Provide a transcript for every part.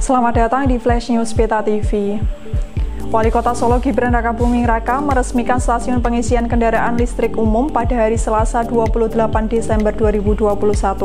Selamat datang di Flash News Beta TV. Wali Kota Solo Gibran Rakabuming Raka meresmikan stasiun pengisian kendaraan listrik umum pada hari Selasa 28 Desember 2021.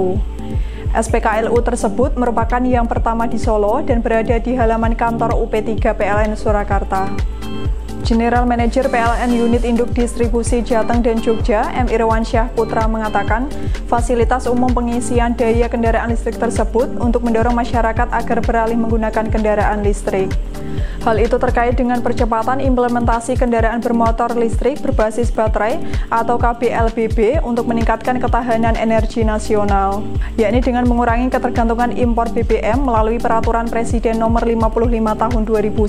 SPKLU tersebut merupakan yang pertama di Solo dan berada di halaman kantor UP3 PLN Surakarta. General Manager PLN Unit Induk Distribusi Jateng dan Jogja, M. Irwansyah Putra mengatakan, fasilitas umum pengisian daya kendaraan listrik tersebut untuk mendorong masyarakat agar beralih menggunakan kendaraan listrik. Hal itu terkait dengan percepatan implementasi kendaraan bermotor listrik berbasis baterai atau KBLBB untuk meningkatkan ketahanan energi nasional, yakni dengan mengurangi ketergantungan impor BBM melalui Peraturan Presiden Nomor 55 Tahun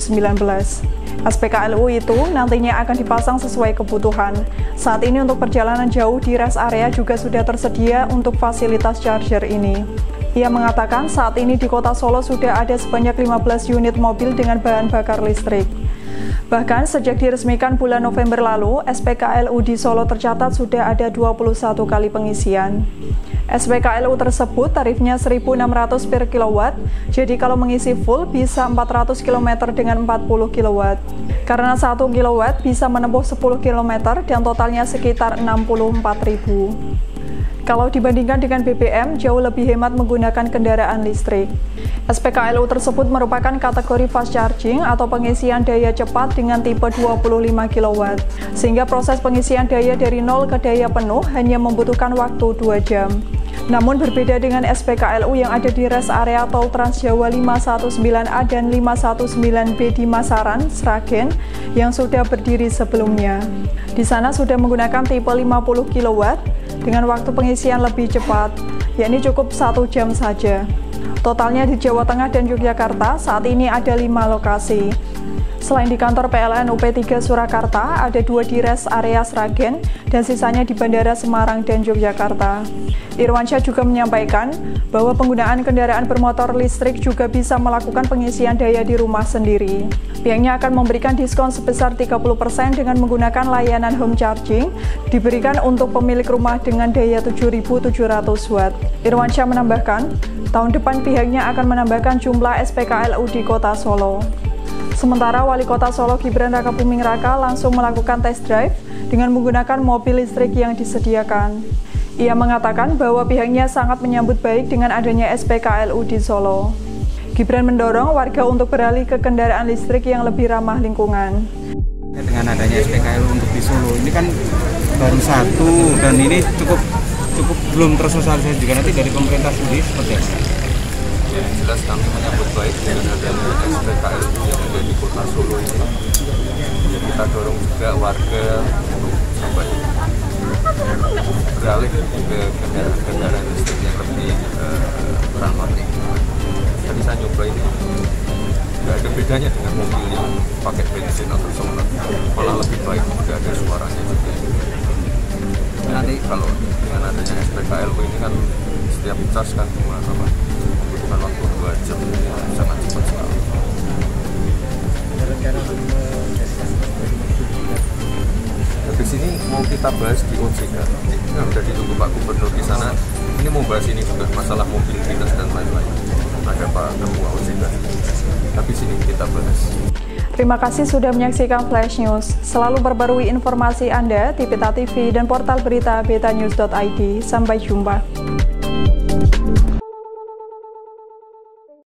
2019. SPKLU itu nantinya akan dipasang sesuai kebutuhan. Saat ini untuk perjalanan jauh di rest area juga sudah tersedia untuk fasilitas charger ini. Ia mengatakan saat ini di Kota Solo sudah ada sebanyak 15 unit mobil dengan bahan bakar listrik. Bahkan sejak diresmikan bulan November lalu, SPKLU di Solo tercatat sudah ada 21 kali pengisian. SPKLU tersebut tarifnya 1.600 per kilowatt, jadi kalau mengisi full bisa 400 km dengan 40 kilowatt. Karena 1 kilowatt bisa menempuh 10 km dan totalnya sekitar 64.000. Kalau dibandingkan dengan BBM, jauh lebih hemat menggunakan kendaraan listrik. SPKLU tersebut merupakan kategori fast charging atau pengisian daya cepat dengan tipe 25 kW, sehingga proses pengisian daya dari 0 ke daya penuh hanya membutuhkan waktu 2 jam. Namun berbeda dengan SPKLU yang ada di rest area tol Trans Jawa 519A dan 519B di Masaran, Sragen, yang sudah berdiri sebelumnya. Di sana sudah menggunakan tipe 50 kW dengan waktu pengisian lebih cepat, yakni cukup 1 jam saja. Totalnya di Jawa Tengah dan Yogyakarta saat ini ada 5 lokasi. Selain di kantor PLN UP3 Surakarta, ada 2 di rest area Sragen dan sisanya di Bandara Semarang dan Yogyakarta. Irwansyah juga menyampaikan bahwa penggunaan kendaraan bermotor listrik juga bisa melakukan pengisian daya di rumah sendiri. Pihaknya akan memberikan diskon sebesar 30% dengan menggunakan layanan home charging, diberikan untuk pemilik rumah dengan daya 7.700 watt. Irwansyah menambahkan, tahun depan pihaknya akan menambahkan jumlah SPKLU di Kota Solo. Sementara Wali Kota Solo Gibran Rakabuming Raka langsung melakukan test drive dengan menggunakan mobil listrik yang disediakan. Ia mengatakan bahwa pihaknya sangat menyambut baik dengan adanya SPKLU di Solo. Gibran mendorong warga untuk beralih ke kendaraan listrik yang lebih ramah lingkungan. Dengan adanya SPKLU untuk di Solo, ini kan baru satu dan ini cukup belum tersosialisasi juga, nanti dari pemerintah sendiri seperti apa? Yang jelas kami menyambut baik dengan adanya SPKLU yang ada di Kota Solo ini. Ya, kita dorong juga warga untuk sampai beralih ke kendaraan listrik yang lebih ramah lingkungan. Tadi saya nyoba ini, nggak ada bedanya dengan mobil yang pakai bensin atau solar, malah lebih baik, tidak ada suaranya juga. Nanti kalau dengan adanya SPKLU ini kan setiap cas kan cuma membutuhkan waktu 2 jam, sangat cepat sekali. Habis ini mau kita bahas di OJK, yang sudah ditunggu Pak Gubernur di sana. Ini mau bahas ini juga masalah mobilitas dan lain-lain. Ada Pak Ketua OJK. Habis ini kita bahas. Terima kasih sudah menyaksikan Flash News. Selalu perbarui informasi Anda di Beta TV dan portal berita betanews.id. Sampai jumpa.